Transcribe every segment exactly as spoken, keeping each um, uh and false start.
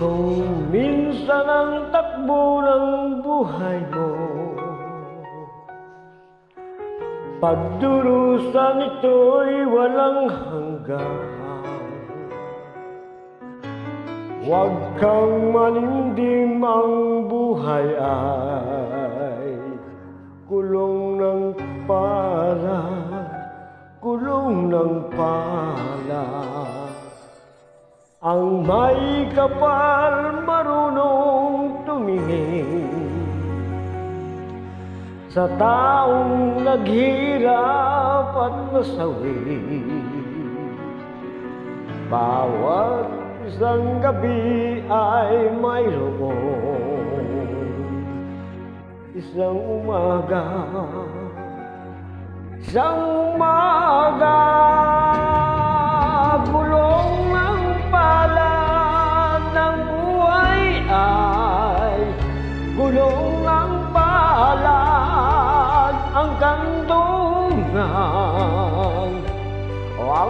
Kung minsan ang takbo ng buhay mo, pagdurusan ito'y walang hanggan. Huwag kang manindim, ang buhay ay gulong ng palad, gulong ng palad. Ang may kapal marunong tumingin sa taong naghirap at nasawi. Bawat isang gabi ay mayroon isang umaga, isang umaga. Gulong ng palad ng buhay ay gulong ng palad. Ang kandungan o ang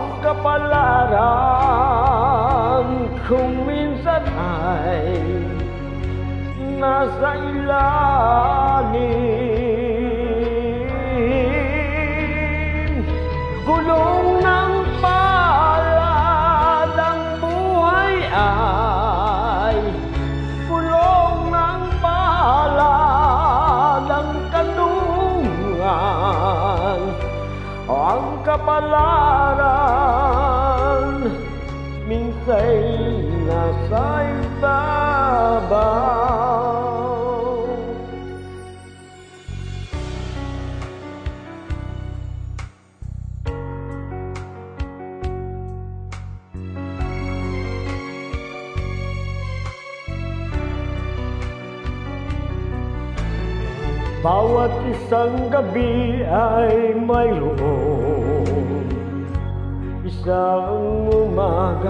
kapalaran kung minsan ay nasa ilalim. Gulong ng palad ang buhay ay gulong ng palad. Ang kandungan o ang kapalaran minsa'y nasa ibabaw. Bawat isang gabi ay mayroon isang umaga,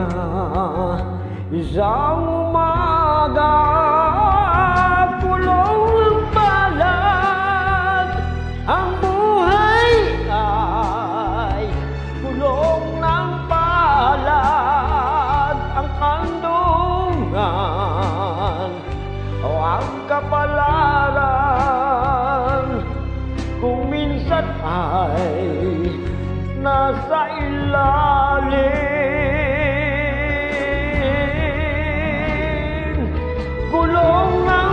isang umaga. Gulong ng palad ang buhay ay gulong ng palad. Ang kandungan o ang kapalaran kung minsan ay nasa ilalim. Gulong ng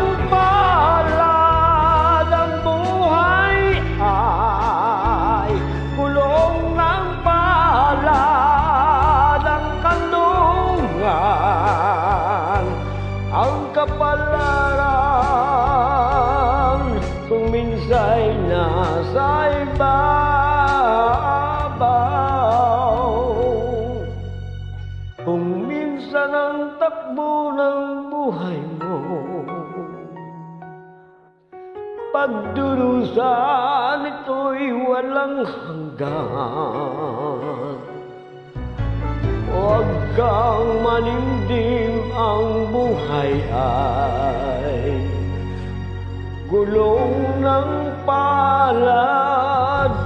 palad ang buhay ay gulong ng palad. Ang kandungan ang kapalaran kung minsa'y nasa ibabaw. Kung minsan ang takbo ng buhay mo, pagdurusan ito'y walang hanggan. Huwag kang manindim, ang buhay ay gulong ng palad.